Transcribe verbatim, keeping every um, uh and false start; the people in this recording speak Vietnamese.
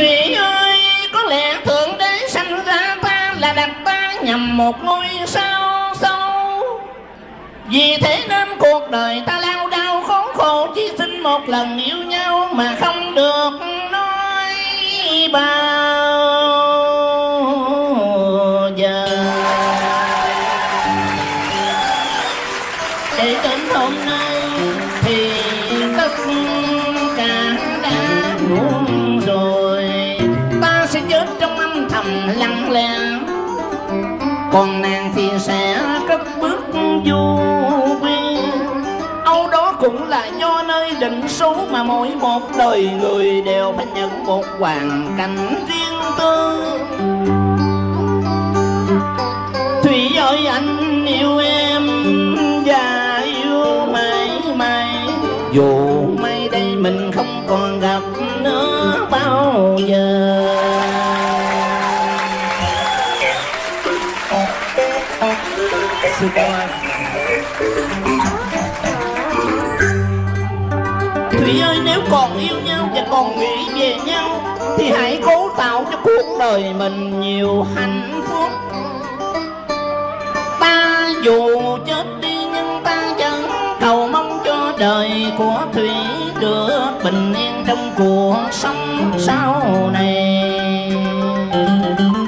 Thủy ơi, có lẽ Thượng Đế sanh ra ta là đặt ta nhằm một ngôi sao sâu. Vì thế nên cuộc đời ta lao đao khốn khổ, chỉ xin một lần yêu nhau mà không được nói bao giờ. Để đến hôm nay thì tất cả đã muộn rồi, ta sẽ chết trong âm thầm lặng lẽ, còn nàng thì sẽ cất bước du quy. Âu đó cũng là do nơi định số mà mỗi một đời người đều phải nhận một hoàn cảnh riêng tư. Thủy ơi, anh yêu em và yêu mãi mãi, dù mai đây mình không còn gặp nữa bao giờ. Sư cô ơi. Thủy ơi, nếu còn yêu nhau và còn nghĩ về nhau thì hãy cố tạo cho cuộc đời mình nhiều hạnh phúc. Ta dù chết đi nhưng ta vẫn cầu mong cho đời của Thủy được bình yên trong cuộc sống sau này.